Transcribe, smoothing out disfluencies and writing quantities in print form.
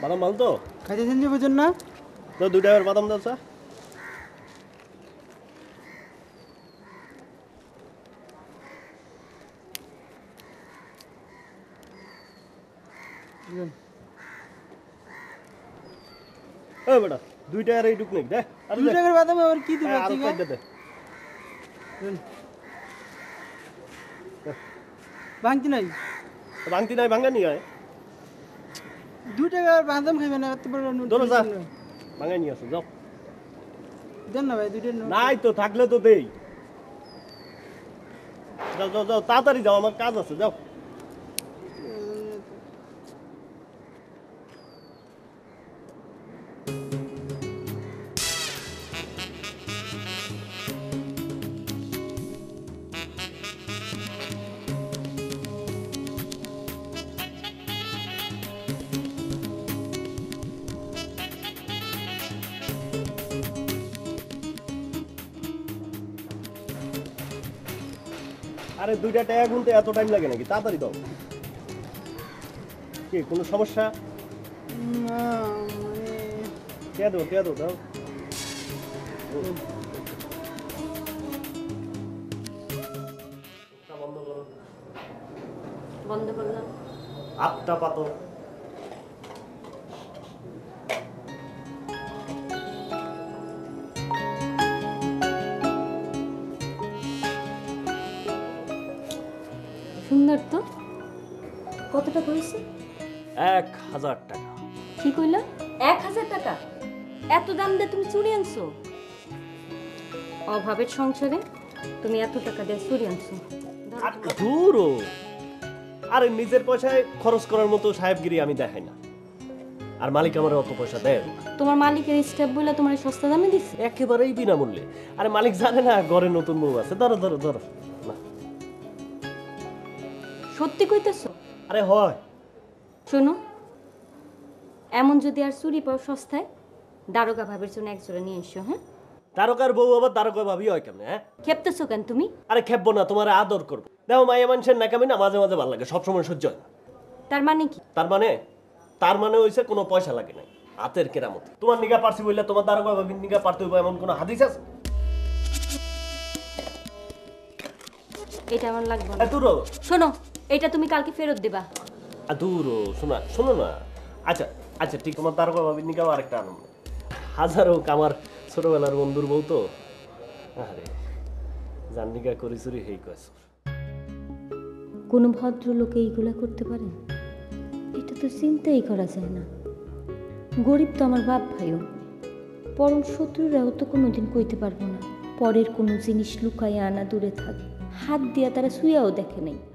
বাদাম ভালো তো খাইতেছেন যে বুঝুন না তো 2 টাকার বাদাম দাও স্যার এ বেটা 2 টাকার এইটুক নেই দে আর 2 টাকার বাদাম আবার কি দিবা আর ঠিক কই দে ভাঙতি নাই ভাঙতি নাই ভাঙা নিয়ে আয় 2 টাকার বাদাম খাইবে না এত বড় ধরো যা ভাঙা নিয়ে আসো যাও দেন না ভাই 2 টাকা নাই তো থাকলে তো দেই যাও যাও যাও তাড়াতাড়ি যাও আমার কাজ আছে যাও আরে 2টা টাকা গুনতে এত টাইম লাগে নাকি তাড়াতাড়ি দাও কি কোনো সমস্যা না মানে কে দাও দাও বন্ধ করো বন্ধ করলাম আটটা পাতো সুন্দর তো কত টাকা হয়েছে 1000 টাকা কি কইলা 1000 টাকা এত দাম দিয়ে তুমি চুরি আনছো অভাবের সংসারে তুমি এত টাকা দিয়ে চুরি আনছো দূর আরে নিজের পয়সায় খরচ করার মতো সাহেবগিরি আমি দেখাই না আর মালিক আমার অত পয়সা দেয় না তোমার মালিকের স্টেপ বলে তোমার সস্তা দামে দিচ্ছে একেবারেই বিনামূল্যে আরে মালিক জানে না ঘরে নতুন বউ আছে ধরো ধরো ধরো না সত্যি কইতেছো আরে হয় শোনো এমন যদি আর চুরি পাও সস্তায় দারোগা ভাবের জন্য একজোড়া নিয়ে এসো হ্যাঁ তারকার বউ আবার তারকা ভাবি হয় কেমনে হ্যাঁ খেপতেছো কেন তুমি আরে খেপবো না তোমার আদর করবো দেখো মাইয়া মানুষের নাকামি না মাঝে মাঝে ভালো লাগে সবসময় সহ্য হয় না তার মানে কি তার মানে হইছে কোনো পয়সা লাগে নাই হাতের কেরামতি তোমার নিগা পারছি বললে তোমার তারকা ভাবি নিগা পারতে হইব এমন কোনো হাদিস আছে এটা আমার লাগবে না এত শোনো এটা তুমি কালকে ফেরত দিবা দূর শোনো না আচ্ছা আচ্ছা ঠিক তোমার তারকা ভাবি নিগাও আরেকটা আনন্দ হাজার হোক আমার ছোটবেলার বন্ধুর বউ তো আরে জান্নিকা করি চুরি হেই কয় কোনো ভদ্রলোক এইগুলা করতে পারে এটা তো চিন্তাই করা যায় না গরিব তো আমার বাপ ভাইও পরম শত্রুরাও তো কোনোদিন কইতে পারবো না পরের কোনো জিনিস লুকাইয়া আনা দূরে থাক হাত দিয়া তারা শুয়াও দেখে নাই